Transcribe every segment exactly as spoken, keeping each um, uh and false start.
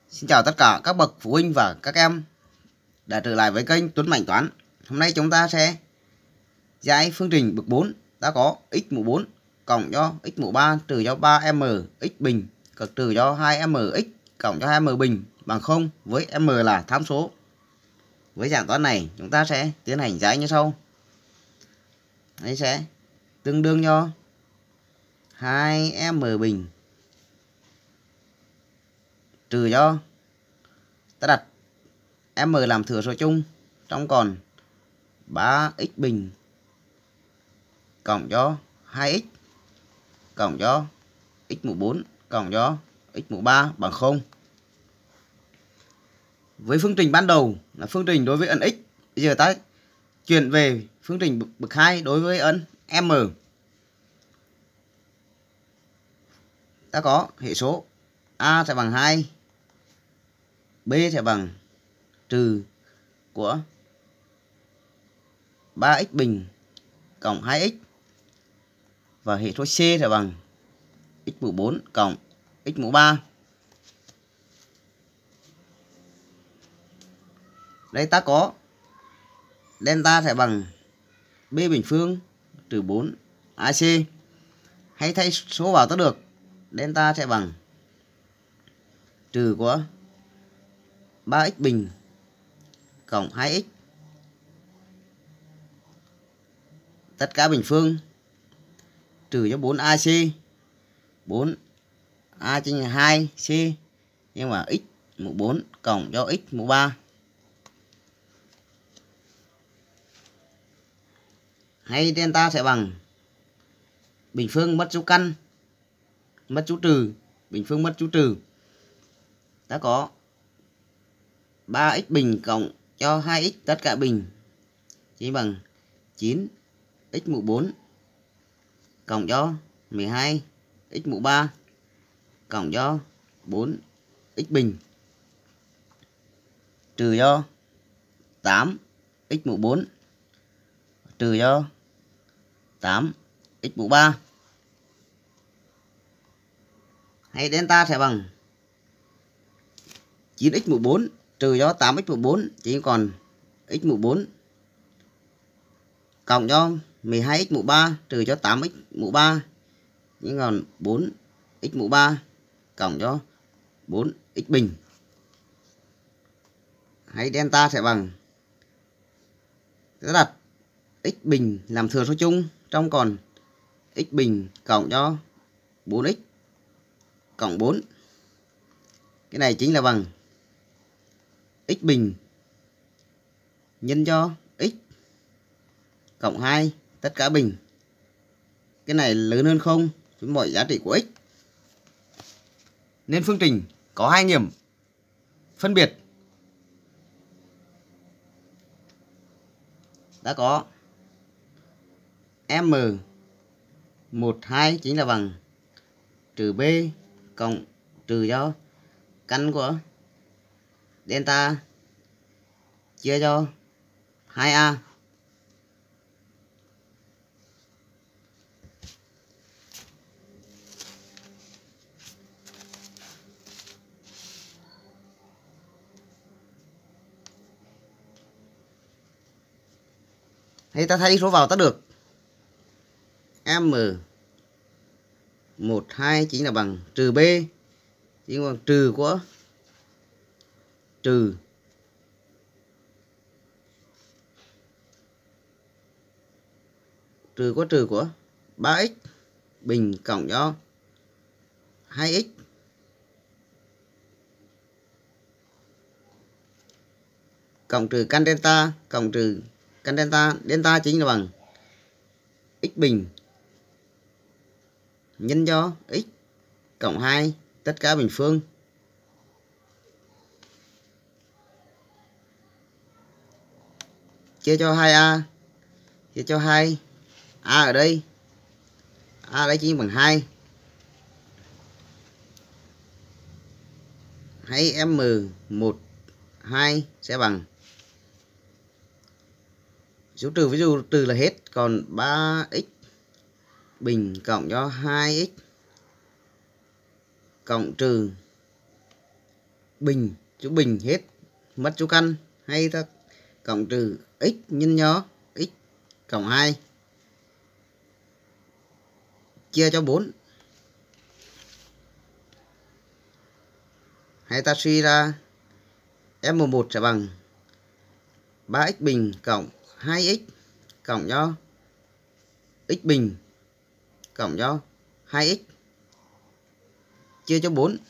Xin chào tất cả các bậc phụ huynh và các em đã trở lại với kênh Tuấn Mạnh Toán. Hôm nay chúng ta sẽ giải phương trình bậc bốn đã có x mũ bốn cộng cho x mũ ba trừ cho ba m x bình cực trừ cho hai m x cộng cho hai m bình bằng không với m là tham số. Với dạng toán này chúng ta sẽ tiến hành giải như sau. Đây sẽ tương đương cho hai m bình trừ cho, ta đặt m làm thừa số chung, trong còn ba x bình cộng cho hai x cộng cho x mũ bốn cộng cho x mũ ba bằng không. Với phương trình ban đầu là phương trình đối với ấn x, bây giờ ta chuyển về phương trình bậc hai đối với ấn m. Ta có hệ số a sẽ bằng hai, b sẽ bằng trừ của ba x bình cộng hai x và hệ số c sẽ bằng x mũ bốn cộng x mũ ba. Đây ta có delta sẽ bằng b bình phương trừ bốn a c. Hãy thay số vào ta được. Delta sẽ bằng trừ của ba x bình cộng hai x tất cả bình phương trừ cho bốn a c, bốn a chính là hai c nhưng mà x mũ bốn cộng cho x mũ ba. Hay delta sẽ bằng bình phương mất dấu căn, mất dấu trừ, bình phương mất dấu trừ. Ta có ba x bình cộng cho hai x tất cả bình chỉ bằng chín x mũ bốn cộng cho mười hai x mũ ba cộng cho bốn x bình trừ cho tám x mũ bốn trừ cho tám x mũ ba. Hay delta sẽ bằng chín x mũ bốn trừ cho tám x mũ bốn chỉ còn x mũ bốn cộng cho mười hai x mũ ba trừ cho tám x mũ ba chỉ còn bốn x mũ ba cộng cho bốn x bình. Hay delta sẽ bằng, ta đặt x bình làm thừa số chung, trong còn x bình cộng cho bốn x cộng bốn. Cái này chính là bằng x bình nhân cho x cộng hai tất cả bình. Cái này lớn hơn không với mọi giá trị của x. Nên phương trình có hai nghiệm phân biệt. Đã có m một hai chính là bằng trừ b cộng trừ cho căn của delta chia cho hai a. Hay ta thay số vào ta được m một hai chính là bằng trừ b chính là bằng trừ của trừ trừ của trừ của ba x bình cộng cho hai x cộng trừ căn delta cộng trừ căn delta. Delta chính là bằng x bình nhân cho x cộng hai tất cả bình phương chia cho hai a, chia cho hai a ở đây, a đây chính bằng hai. Hay m một hai sẽ bằng số trừ, ví dụ trừ là hết, còn ba x bình cộng cho hai x cộng trừ bình, chỗ bình hết, mất chỗ căn, hay ta cộng trừ x nhân cho x cộng hai chia cho bốn. Hay ta suy ra f mười một sẽ bằng ba x bình cộng hai x cộng cho x bình cộng cho hai x chia cho bốn.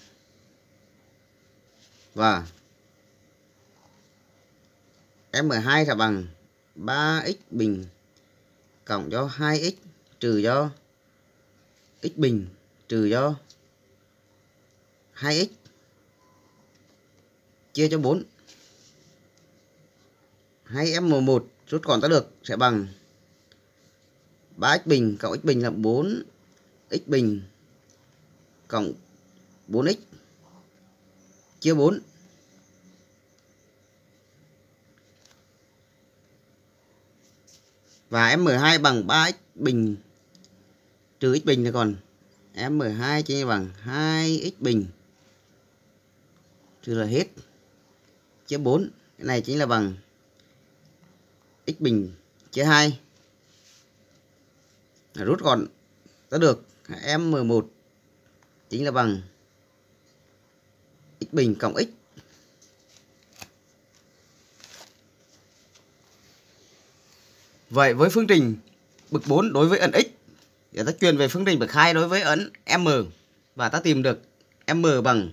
Và f mười hai sẽ bằng ba x bình cộng cho hai x trừ cho x bình trừ cho hai x chia cho bốn. Hay f mười một rút gọn ta được sẽ bằng ba x bình cộng x bình là bốn x bình cộng bốn x chia bốn. Và f mười hai bằng ba x bình trừ x bình là còn f mười hai chia bằng hai x bình trừ là hết chia bốn. Cái này chính là bằng x bình chia hai. Rút gọn ta được f mười một chính là bằng x bình cộng x. Vậy với phương trình bậc bốn đối với ấn x, để ta chuyển về phương trình bậc hai đối với ấn m, và ta tìm được m bằng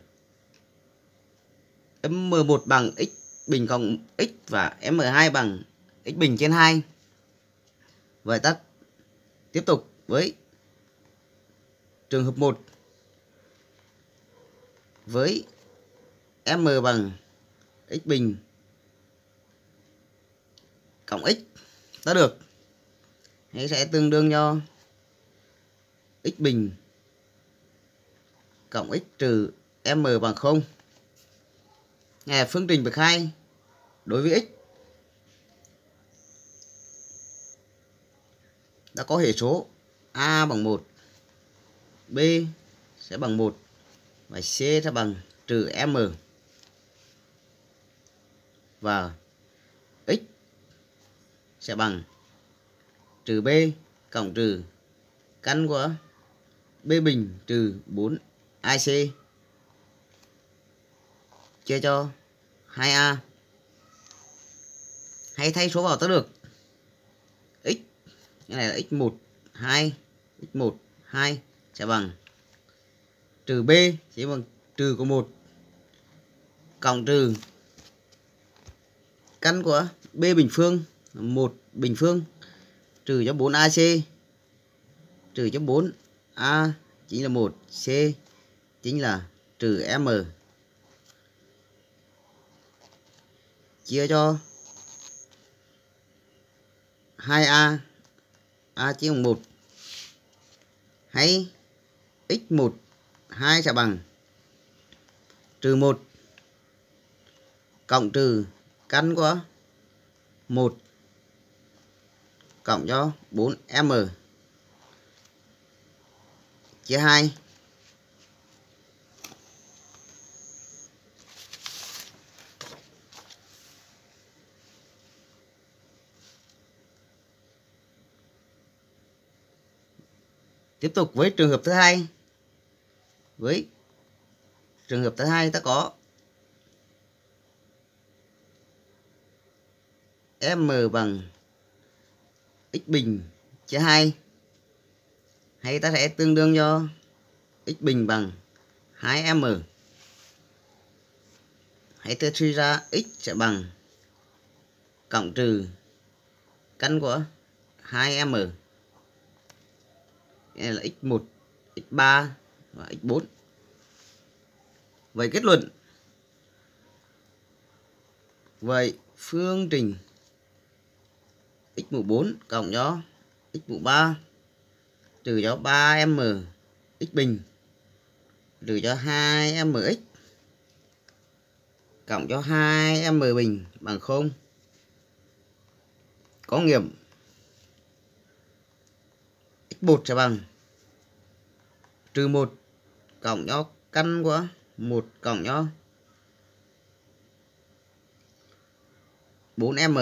m mười một bằng x bình cộng x và m mười hai bằng x bình trên hai. Vậy ta tiếp tục với trường hợp một với m bằng x bình cộng x ta được hay sẽ tương đương cho x bình cộng x trừ m bằng không. Nghe phương trình bậc hai đối với x đã có hệ số a bằng một, b sẽ bằng một và c sẽ bằng trừ m. Và x sẽ bằng trừ b cộng trừ căn của b bình trừ bốn a c chia cho hai a. Hay thay số vào ta được x, cái này là x một, hai, x một, hai sẽ bằng trừ b sẽ bằng trừ của một cộng trừ căn của b bình phương một bình phương trừ cho bốn a c trừ cho bốn a chính là một, c chính là trừ m chia cho hai a, a chia bằng một. Hay x một, hai sẽ bằng trừ một cộng trừ căn của một cộng cho bốn m chia hai. Tiếp tục với trường hợp thứ hai. Với trường hợp thứ hai ta có m bằng x bình chia hai. Hay ta sẽ tương đương cho x bình bằng hai m. Hãy ta suy ra x sẽ bằng cộng trừ căn của hai m. Đây là x một, x ba và x bốn. Vậy kết luận. Vậy phương trình x mũ bốn cộng cho x mũ ba trừ cho ba m x bình trừ cho hai m x cộng cho hai m bình bằng không. Có nghiệm x một sẽ bằng trừ một cộng cho căn của một cộng cho bốn em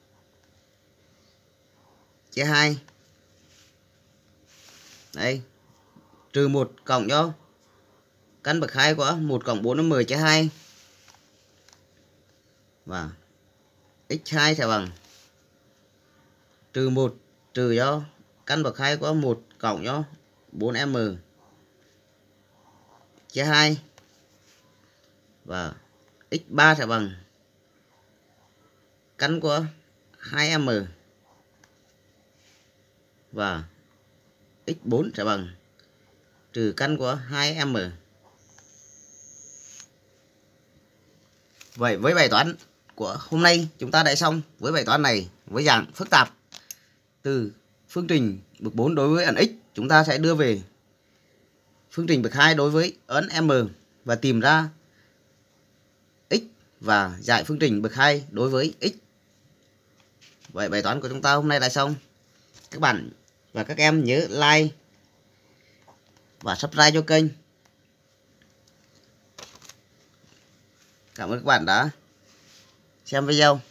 chia hai. Đây, trừ một cộng cho căn bậc hai của một cộng bốn em chia hai. Và x hai sẽ bằng trừ một trừ cho căn bậc hai của một cộng cho bốn em chia hai. Và x ba sẽ bằng căn của hai em và x bốn sẽ bằng trừ căn của hai em. Vậy với bài toán của hôm nay chúng ta đã xong với bài toán này với dạng phức tạp. Từ phương trình bậc bốn đối với ấn x, chúng ta sẽ đưa về phương trình bậc hai đối với ấn m và tìm ra x và giải phương trình bậc hai đối với x. Vậy bài toán của chúng ta hôm nay đã xong. Các bạn và các em nhớ like và subscribe cho kênh. Cảm ơn các bạn đã xem video.